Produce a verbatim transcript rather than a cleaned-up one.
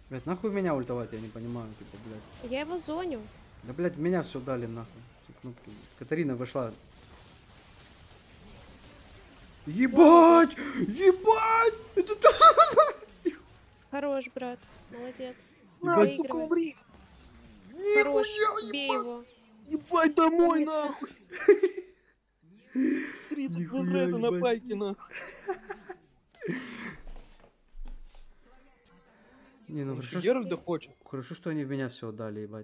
Блять, нахуй меня ультовать, я не понимаю, типа, блядь. Я его зоню. Да, блядь, меня все дали нахуй. Все кнопки. Катарина вышла. Ебать! Ебать! Это Хорош, брат. Молодец. На, сука, Выигрывай. умри! Хорош. Нихуя, Бей ебать! его. Ебать домой, Умница. нахуй! тридцать Нихуя, минут на ебать. пайке, нахуй. Не, ну Он хорошо, Геральда хочет. хорошо, что они в меня все дали, ебать.